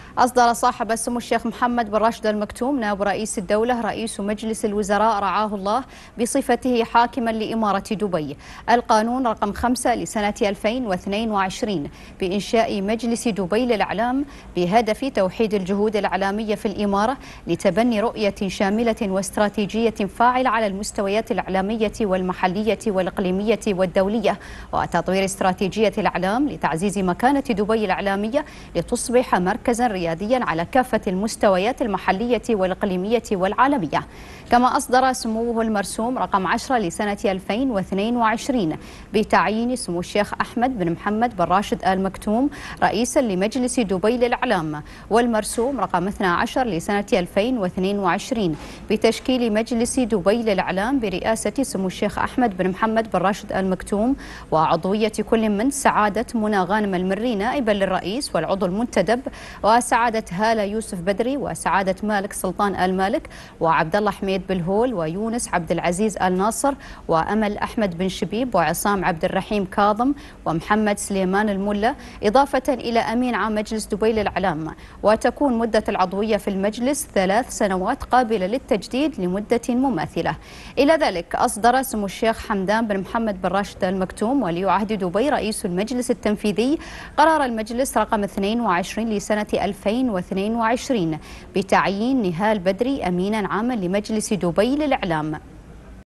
أصدر صاحب السمو الشيخ محمد بن راشد آل مكتوم نائب رئيس الدولة رئيس مجلس الوزراء رعاه الله بصفته حاكما لإمارة دبي القانون رقم 5 لسنة 2022 بإنشاء مجلس دبي للإعلام بهدف توحيد الجهود الإعلامية في الإمارة لتبني رؤية شاملة واستراتيجية فاعلة على المستويات الإعلامية والمحلية والإقليمية والدولية، وتطوير استراتيجية الإعلام لتعزيز مكانة دبي الإعلامية لتصبح مركزا رياديا على كافة المستويات المحلية والإقليمية والعالمية. كما أصدر سموه المرسوم رقم 10 لسنة 2022 بتعيين سمو الشيخ أحمد بن محمد بن راشد آل مكتوم رئيسا لمجلس دبي للإعلام، والمرسوم رقم 12 لسنة 2022 بتشكيل مجلس دبي للإعلام برئاسة سمو الشيخ أحمد بن محمد بن راشد آل مكتوم، وعضوية كل من سعادة منى غانم المري نائبا للرئيس والعضو المنتدب، وسعادة هالة يوسف بدري، وسعادة مالك سلطان آل مالك، وعبد الله حميد بالهول، ويونس عبد العزيز آل ناصر، وأمل أحمد بن شبيب، وعصام عبد الرحيم كاظم، ومحمد سليمان الملا، إضافة إلى أمين عام مجلس دبي للإعلام. وتكون مدة العضوية في المجلس 3 سنوات قابلة للتجديد لمدة مماثلة. إلى ذلك أصدر سمو الشيخ حمدان بن محمد بن راشد آل مكتوم ولي عهد دبي رئيس المجلس التنفيذي قرار المجلس رقم 22 لسنة 2022 بتعيين نهال بدري أمينا عاما لمجلس دبي للإعلام.